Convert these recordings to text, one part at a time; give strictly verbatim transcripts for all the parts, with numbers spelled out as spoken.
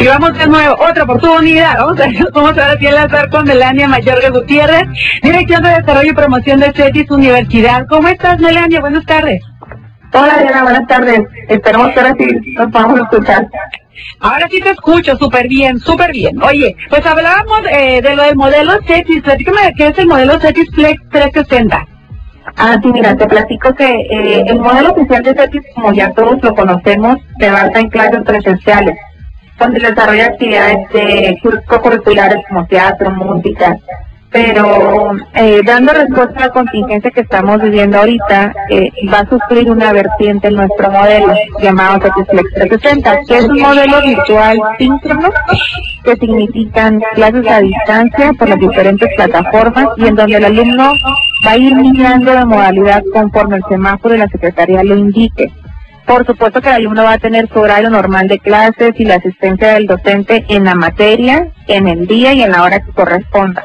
vamos de nuevo, otra oportunidad. Vamos a ver cómo se va a enlazar con Melania Mayorga Gutiérrez, Dirección de Desarrollo y Promoción de CETIS Universidad. ¿Cómo estás, Melania? Buenas tardes. Hola, Diana, buenas tardes. Esperemos que ahora sí nos podamos escuchar. Ahora sí te escucho, súper bien, súper bien. Oye, pues hablábamos eh, de lo del modelo CETIS. Platícame de qué es el modelo CETIS Flex trescientos sesenta. Ah, sí, mira, te platico que eh, el modelo oficial de CETIS, como ya todos lo conocemos, se basa en clases presenciales, donde desarrolla actividades de curriculares como teatro, música, pero eh, dando respuesta a la contingencia que estamos viviendo ahorita, eh, va a sufrir una vertiente en nuestro modelo llamado CETIS Flex trescientos sesenta, que es un modelo virtual síncrono, que significan clases a distancia por las diferentes plataformas y en donde el alumno va a ir migrando de modalidad conforme el semáforo y la secretaría lo indique. Por supuesto que el alumno va a tener su horario normal de clases y la asistencia del docente en la materia, en el día y en la hora que corresponda.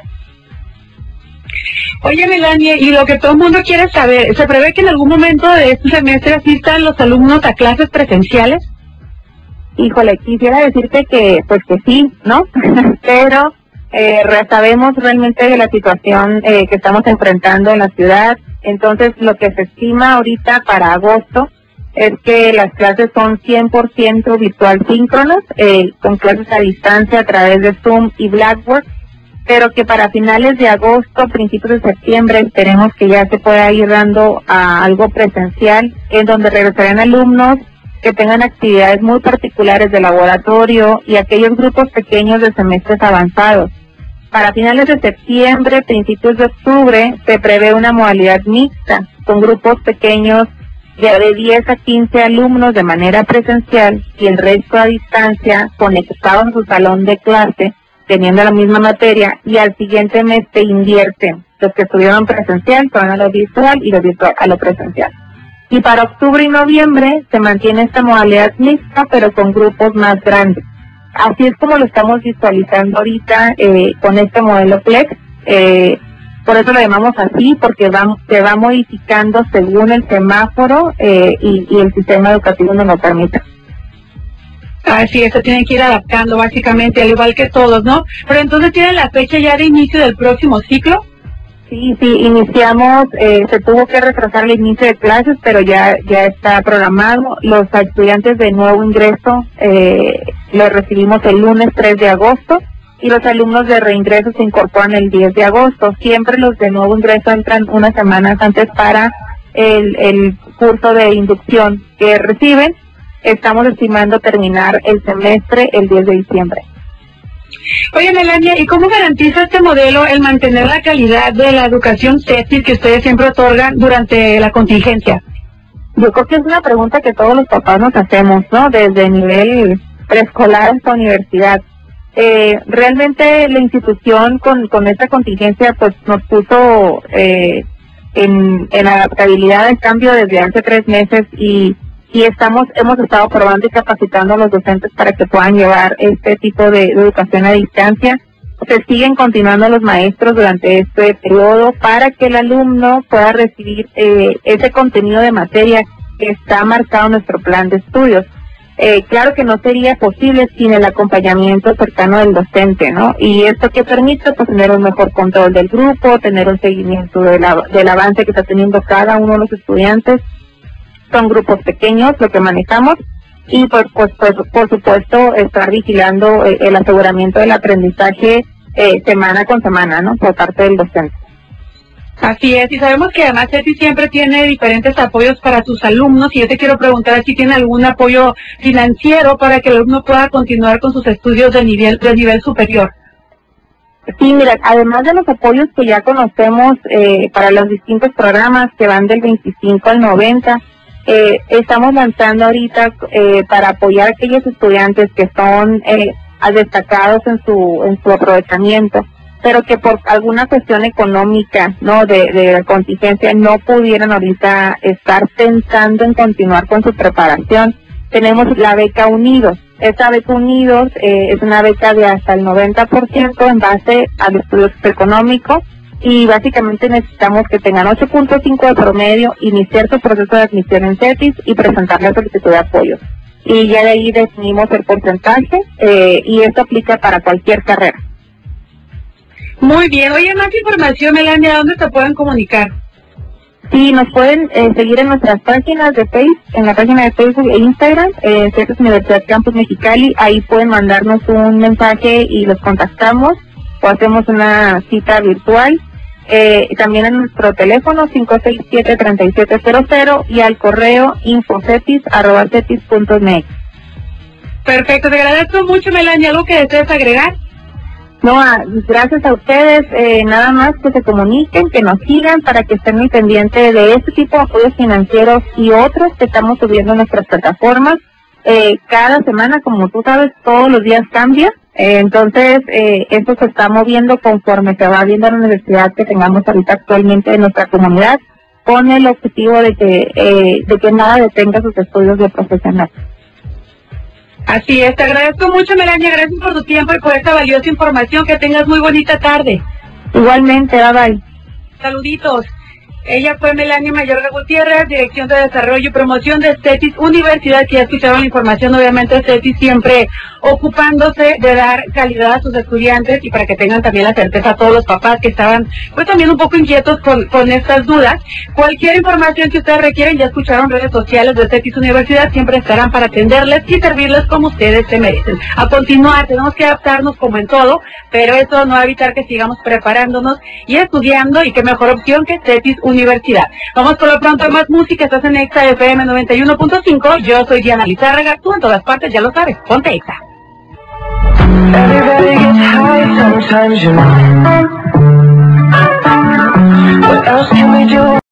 Oye, Melania, y lo que todo el mundo quiere saber, ¿se prevé que en algún momento de este semestre asistan los alumnos a clases presenciales? Híjole, quisiera decirte que, pues que sí, ¿no? Pero eh, sabemos realmente de la situación eh, que estamos enfrentando en la ciudad. Entonces, lo que se estima ahorita para agosto es que las clases son cien por ciento virtual síncronas, eh, con clases a distancia a través de Zoom y Blackboard, pero que para finales de agosto, principios de septiembre, esperemos que ya se pueda ir dando a algo presencial, en donde regresarán alumnos que tengan actividades muy particulares de laboratorio y aquellos grupos pequeños de semestres avanzados. Para finales de septiembre, principios de octubre, se prevé una modalidad mixta, con grupos pequeños de, de diez a quince alumnos de manera presencial y el resto a distancia, conectados en su salón de clase, teniendo la misma materia, y al siguiente mes se invierten. Los que estuvieron presencial se van a lo virtual y los virtual a lo presencial. Y para octubre y noviembre se mantiene esta modalidad mixta, pero con grupos más grandes. Así es como lo estamos visualizando ahorita eh, con este modelo Flex. Eh, por eso lo llamamos así, porque va, se va modificando según el semáforo eh, y, y el sistema educativo nos lo permite. Así es, se tienen que ir adaptando básicamente, al igual que todos, ¿no? Pero entonces, ¿tienen la fecha ya de inicio del próximo ciclo? Sí, sí, iniciamos, eh, se tuvo que retrasar el inicio de clases, pero ya ya está programado. Los estudiantes de nuevo ingreso eh, los recibimos el lunes tres de agosto y los alumnos de reingreso se incorporan el diez de agosto. Siempre los de nuevo ingreso entran unas semanas antes para el, el curso de inducción que reciben. Estamos estimando terminar el semestre el diez de diciembre. Oye, Melania, ¿y cómo garantiza este modelo el mantener la calidad de la educación CETIS que ustedes siempre otorgan durante la contingencia? Yo creo que es una pregunta que todos los papás nos hacemos, ¿no? Desde nivel preescolar hasta universidad. Eh, realmente la institución con, con esta contingencia pues nos puso eh, en, en adaptabilidad al cambio desde hace tres meses y y estamos hemos estado probando y capacitando a los docentes para que puedan llevar este tipo de, de educación a distancia. Se siguen continuando los maestros durante este periodo para que el alumno pueda recibir eh, ese contenido de materia que está marcado en nuestro plan de estudios. Eh, claro que no sería posible sin el acompañamiento cercano del docente, ¿no? Y esto que permite pues tener un mejor control del grupo, tener un seguimiento de la, del avance que está teniendo cada uno de los estudiantes. Son grupos pequeños lo que manejamos y pues, pues, pues por supuesto estar vigilando eh, el aseguramiento del aprendizaje eh, semana con semana, ¿no? Por parte del docente. Así es, y sabemos que además CETIS siempre tiene diferentes apoyos para sus alumnos y yo te quiero preguntar si tiene algún apoyo financiero para que el alumno pueda continuar con sus estudios de nivel, de nivel superior. Sí, mira, además de los apoyos que ya conocemos eh, para los distintos programas que van del veinticinco al noventa, Eh, estamos lanzando ahorita eh, para apoyar a aquellos estudiantes que son eh, destacados en su en su aprovechamiento, pero que por alguna cuestión económica, no de, de contingencia, no pudieran ahorita estar pensando en continuar con su preparación. Tenemos la beca Unidos. Esta beca Unidos eh, es una beca de hasta el noventa por ciento en base al estudio socioeconómico. Y básicamente necesitamos que tengan ocho punto cinco de promedio, iniciar su proceso de admisión en CETIS y presentar la solicitud de apoyo. y ya de ahí definimos el porcentaje eh, y esto aplica para cualquier carrera. Muy bien. Oye, más información, Melania, ¿dónde te pueden comunicar? Sí, nos pueden eh, seguir en nuestras páginas de Facebook, en la página de Facebook e Instagram, eh, CETIS Universidad Campus Mexicali. Ahí pueden mandarnos un mensaje y los contactamos o hacemos una cita virtual. Eh, también en nuestro teléfono cinco seis siete, tres siete cero cero y al correo infocetis arroba cetis punto net. Perfecto, te agradezco mucho, Melania. ¿Algo que desees agregar? No, gracias a ustedes, eh, nada más que se comuniquen, que nos sigan para que estén muy pendientes de este tipo de apoyos financieros y otros que estamos subiendo en nuestras plataformas. Eh, cada semana, como tú sabes, todos los días cambia, eh, entonces eh, esto se está moviendo conforme se va viendo la necesidad que tengamos ahorita actualmente en nuestra comunidad, con el objetivo de que, eh, de que nada detenga sus estudios de profesional. Así es, te agradezco mucho, Melania, gracias por tu tiempo y por esta valiosa información. Que tengas muy bonita tarde. Igualmente, bye bye. Saluditos. Ella fue Melania Mayorga Gutiérrez, Dirección de Desarrollo y Promoción de CETIS Universidad, que ya escucharon la información. Obviamente CETIS siempre ocupándose de dar calidad a sus estudiantes y para que tengan también la certeza a todos los papás que estaban pues también un poco inquietos con, con estas dudas. Cualquier información que ustedes requieren, ya escucharon redes sociales de CETIS Universidad, siempre estarán para atenderles y servirles como ustedes se merecen. A continuar, tenemos que adaptarnos como en todo, pero eso no va a evitar que sigamos preparándonos y estudiando, y qué mejor opción que CETIS Universidad. Vamos por lo pronto a más música. Estás en Exa F M noventa y uno punto cinco. Yo soy Diana Lizárraga. Tú en todas partes ya lo sabes. Ponte Exa. Everybody gets high sometimes, you know. What else can we do?